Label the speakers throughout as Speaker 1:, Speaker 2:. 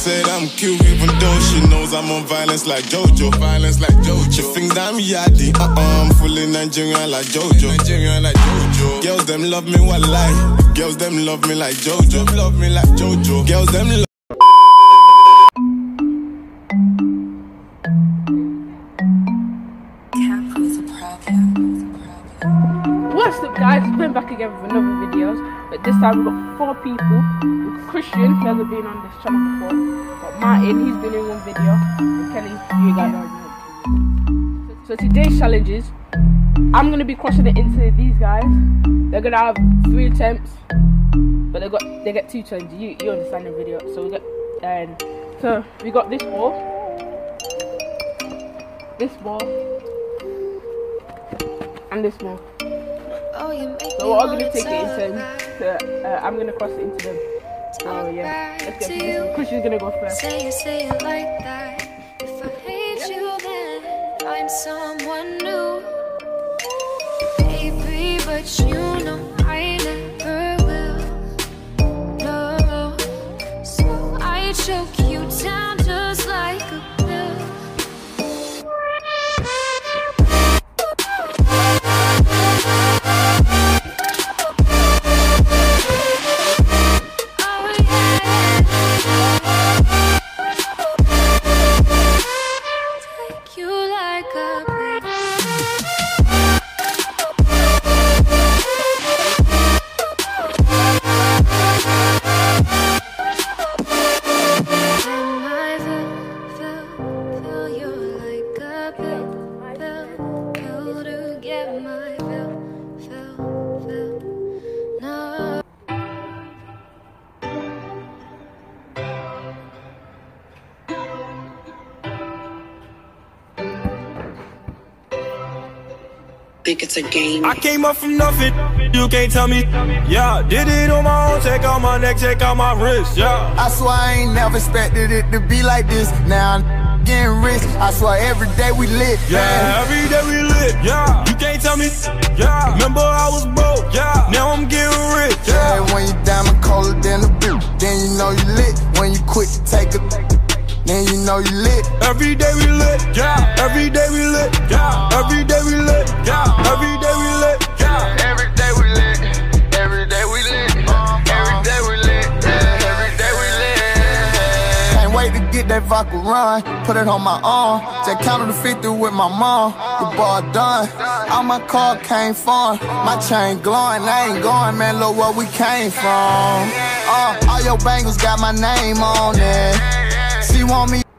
Speaker 1: said I'm cute, even though she knows I'm on violence like Jojo. Violence like Jojo. She think that I'm yaddy. I'm fully Nigerian like Jojo. Nigerian like Jojo. Girls them love me while lie. Girls them love me like Jojo. Love me like Jojo. Girls them love.
Speaker 2: What's up, guys? It's been back again with another videos, but this time we've got 4 people. We've got Christian, he hasn't been on this channel before. We've got Martin, he's been in one video, and Kelly, you guys already know. So today's challenge is, I'm gonna be crossing it into these guys. They're gonna have 3 attempts, but they get 2 turns. You understand the video. So we got this ball, and this ball. So what I'm gonna take it into, I'm gonna cross it into them. So yeah, let's get this. Christian's gonna go first.
Speaker 3: Say it like that. If I hate you, then find someone new. Baby, but you know I never will. No, so I choke you down just like a pill.
Speaker 4: Think it's a game.
Speaker 5: I came up from nothing, you can't tell me. Yeah, did it on my own, check out my neck, check out my wrist. Yeah,
Speaker 6: I swear I ain't never expected it to be like this. Now I'm getting rich, I swear every day we lit.
Speaker 5: Yeah, every day we lit. Yeah, you can't tell me. Yeah, remember I was broke. Yeah, now I'm getting rich.
Speaker 6: Yeah, when you diamond colder than a boot, then you know you lit. When you quit to take a, then you know you lit.
Speaker 5: Every day we lit. Yeah, every day we lit. Yeah, every day we lit. Yeah, every day we lit. Yeah,
Speaker 6: every day we lit. Every day we lit. Every day we lit. Every day we lit. Can't wait to get that vodka run, put it on my arm. Just counted the 50 with my mom. The ball done. All my car came from. My chain glowing. I ain't going, man. Look where we came from. All your bangles got my name on it. She want me.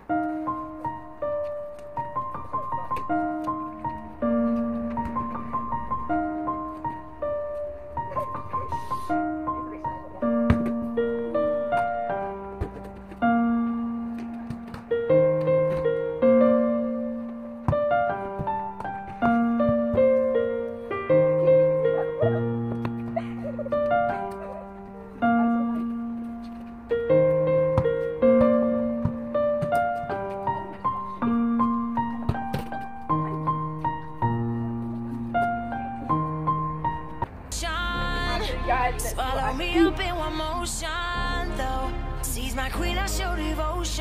Speaker 3: Swallow me up in one motion, though. Seize my queen, I show devotion.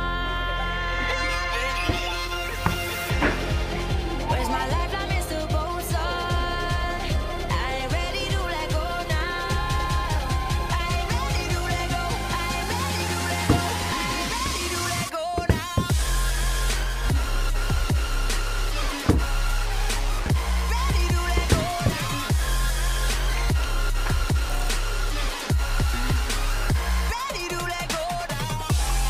Speaker 3: Where's my lifeline, Mr. Bosun? I ain't ready to let go now. I ain't ready to let go. I ain't ready to let go. I ain't ready to let go now. Ready to let go now. Ready to let go now.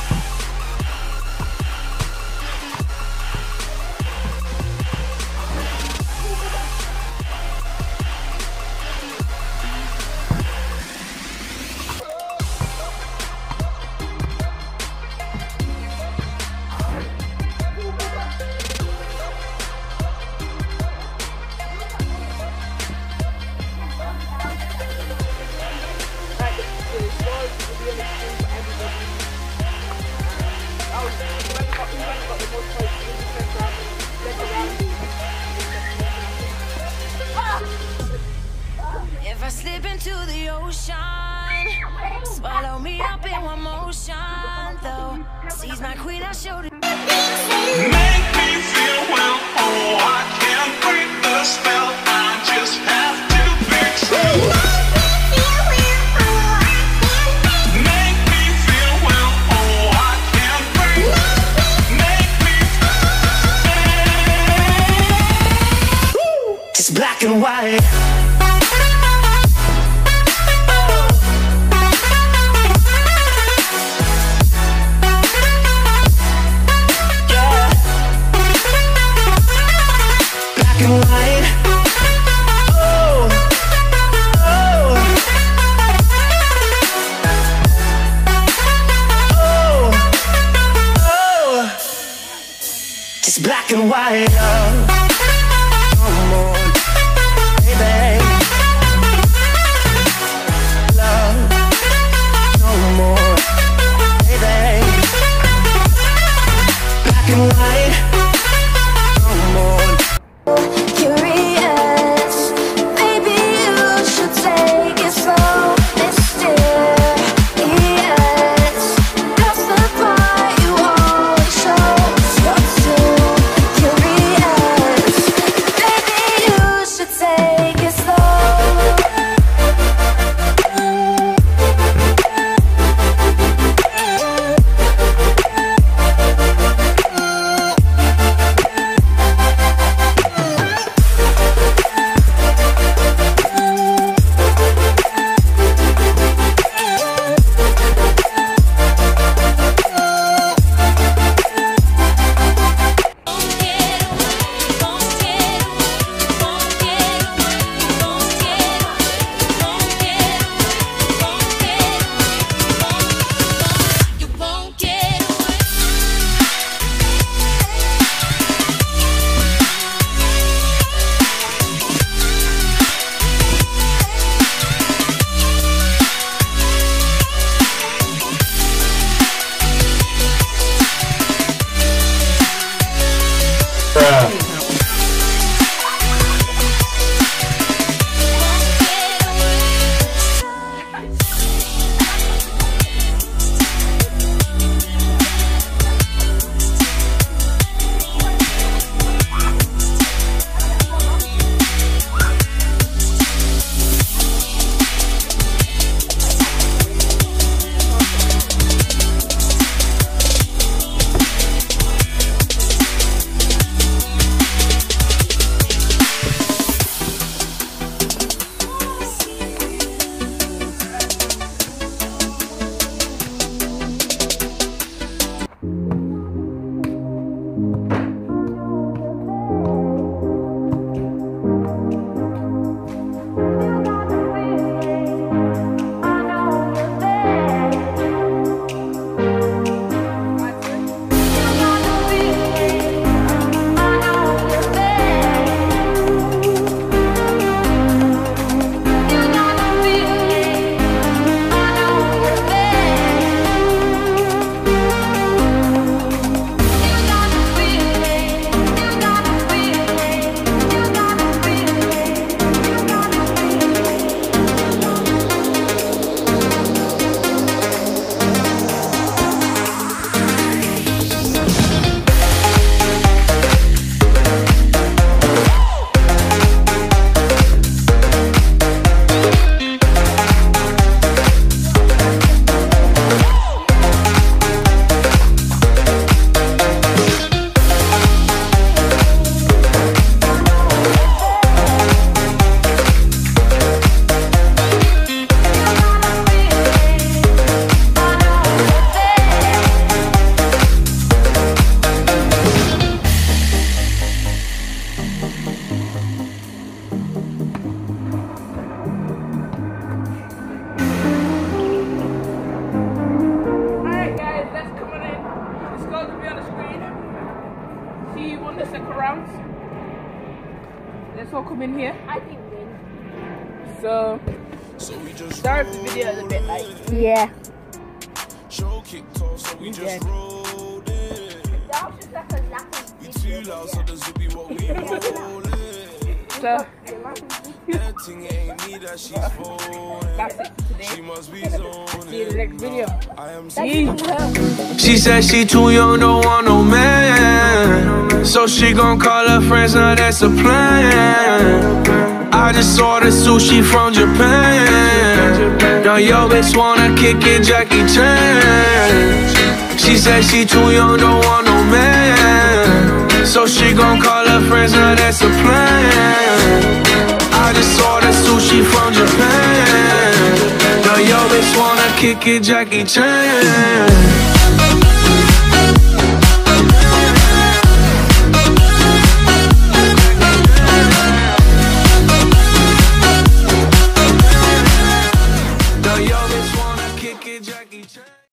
Speaker 3: If I slip into the ocean, swallow me up in one motion, though. queen, I showed it.
Speaker 7: Make me feel well, oh, I can't break the spell. I just have to be true. Make me feel well, oh, I can't break. Make me feel. It's black and white. It's black and white, love. Come on, baby. Love, no more, baby. Black and white, come on.
Speaker 3: Curious, maybe you should take it slow, mysterious. That's the part you always show. You're too curious. Maybe you should take it slow.
Speaker 2: Let's all come in here.
Speaker 8: I didn't win.
Speaker 2: So, sorry if the video is a bit like.
Speaker 8: Yeah.
Speaker 1: Show kicked off, so we just rolled it.
Speaker 8: That was just like a lack of
Speaker 1: We too loud, so the zippy what we rollin'.
Speaker 2: So,
Speaker 5: Everything ain't me that she's for.
Speaker 2: That's it for today.
Speaker 5: She must be
Speaker 2: See you in the next video.
Speaker 5: I am
Speaker 8: She said she too young, don't want no man. So she gon' call her friends, now that's a plan. I just ordered sushi from Japan. Now yo bitch wanna kick it, Jackie Chan. She said she too young, don't want no man. So she gon' call her friends, now that's a plan. I just ordered sushi from Japan. Now yo bitch wanna kick it, Jackie Chan.